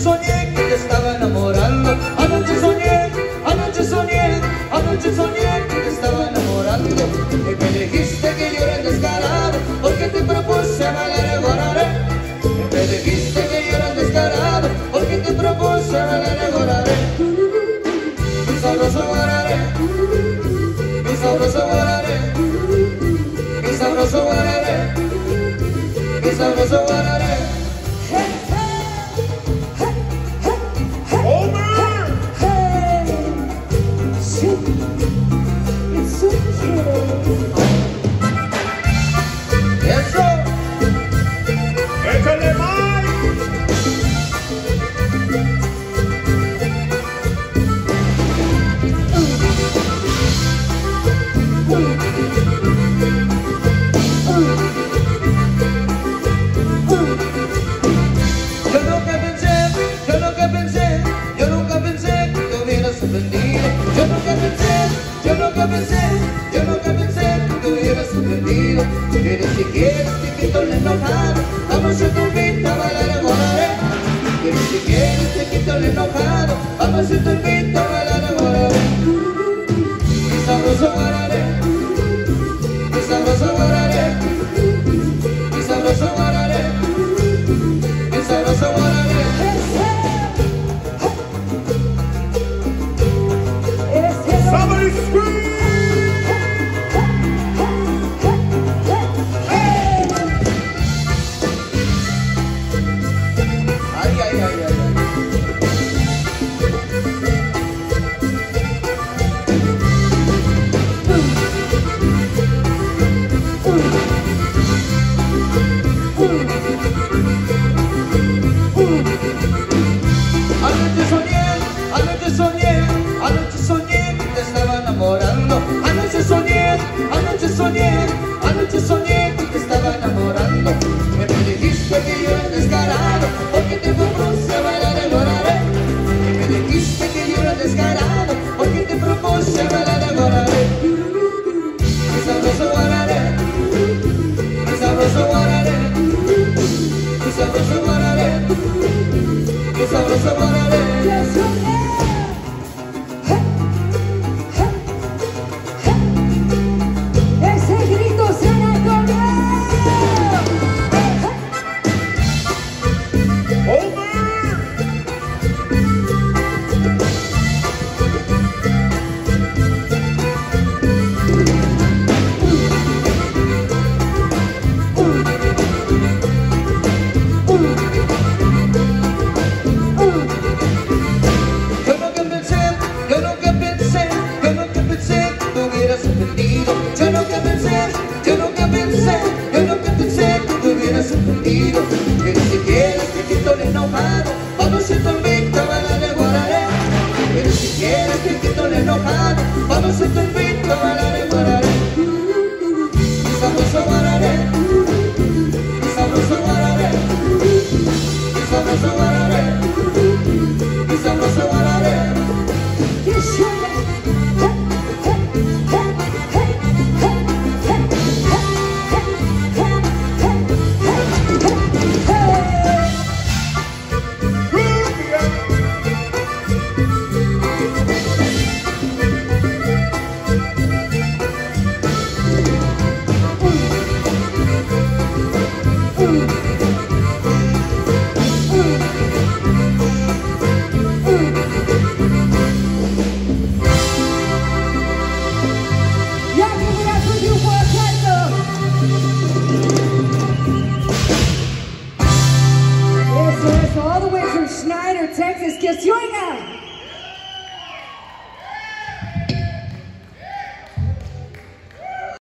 soñé que te estaba enamorando. Anoche soñé que te estaba enamorando. Y me dijiste que yo era el descarado, porque te propuse bailar el guararé. Y me dijiste que yo era el descarado, porque te propuse bailar el guararé. Mi sabroso guararé, mi sabroso guararé, mi sabroso guararé, mi sabroso guararé. Yo nunca pensé que te hubieras sorprendido. Que ni siquiera te quito el enojado, vamos a tu pinta a bailar el guararé. Que ni siquiera te quito el enojado, vamos a tu pinta a bailar el guararé. Mi sabroso guararé, mi sabroso guararé, mi sabroso guararé, mi sabroso guararé. Somebody scream! Anoche soñé que te estaba enamorando. Anoche soñé que te estaba enamorando. Y me dijiste que yo era el descarado, porque te propuse bailar el guararé. Y me dijiste que yo era el descarado, porque te propuse bailar el guararé. Mi sabroso guararé, mi sabroso guararé, mi sabroso guararé, mi sabroso guararé.